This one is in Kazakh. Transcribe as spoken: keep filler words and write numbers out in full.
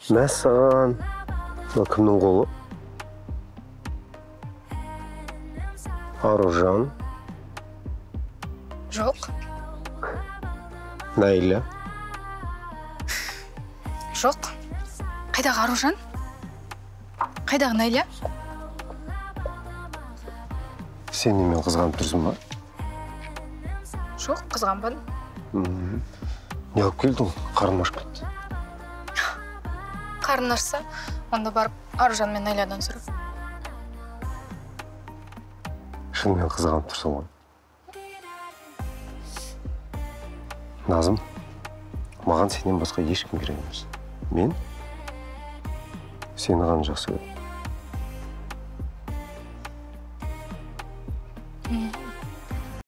Мәссаған. Бұл кімнің қолы? Аружан. Жоқ. Найля. Жоқ. Қайдағы Аружан? Қайдағы Найля? Сен немен қызғанып тұрсың ба? Жоқ, қызғанбадым. Не алып келдің? Қарным ашып кетті. Қарның ашса, онда барып Аружан мен Найлядан сұра. Шынымен қызғанып тұрсың ғой. Назым, маған сенен басқа ешкім керек емес. Мен сені ғана жақсы көремін.